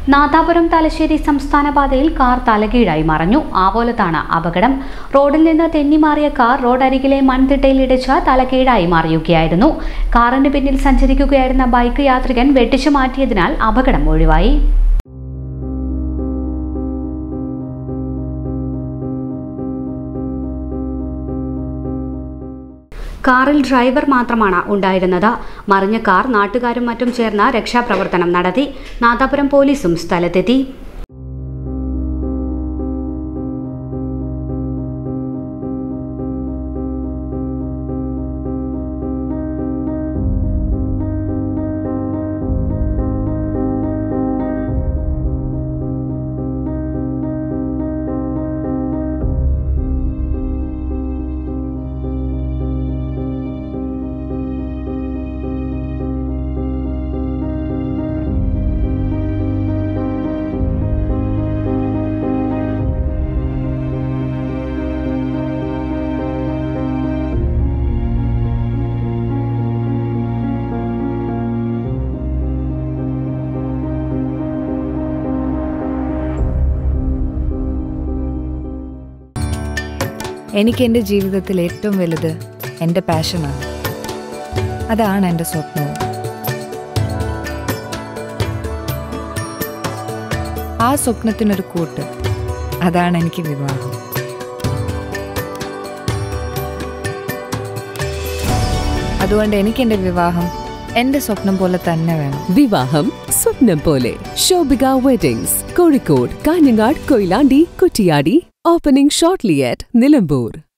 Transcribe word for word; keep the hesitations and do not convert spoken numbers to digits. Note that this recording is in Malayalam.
നാദാപുരം തലശ്ശേരി സംസ്ഥാന പാതയിൽ കാർ തലകീഴായി മറിഞ്ഞു. ആവോലത്താണ് അപകടം. റോഡിൽ നിന്ന് തെന്നിമാറിയ കാർ റോഡരികിലെ മൺതിട്ടയിലിടിച്ച് തലകീഴായി മറിയുകയായിരുന്നു. കാറിന് പിന്നിൽ സഞ്ചരിക്കുകയായിരുന്ന ബൈക്ക് യാത്രികൻ വെട്ടിച്ചു മാറ്റിയതിനാൽ അപകടം ഒഴിവായി. കാറിൽ ഡ്രൈവർ മാത്രമാണ് ഉണ്ടായിരുന്നത്. മറിഞ്ഞ കാർ നാട്ടുകാരും മറ്റും ചേർന്ന് രക്ഷാപ്രവർത്തനം നടത്തി. നാദാപുരം പോലീസും സ്ഥലത്തെത്തി. എനിക്ക് എൻ്റെ ജീവിതത്തിൽ ഏറ്റവും വലുത് എൻ്റെ പാഷനാണ്. അതാണ് എൻ്റെ സ്വപ്നവും. ആ സ്വപ്നത്തിനൊരു കൂട്ട്, അതാണ് എനിക്ക് വിവാഹം. അതുകൊണ്ട് എനിക്ക് എൻ്റെ വിവാഹം എൻ്റെ സ്വപ്നം പോലെ തന്നെ വേണം. വിവാഹം സ്വപ്നം പോലെ. Shobhika weddings, Kozhikode, Kanhangad, Koyilandy, Kuttiadi. Opening shortly at Nilambur.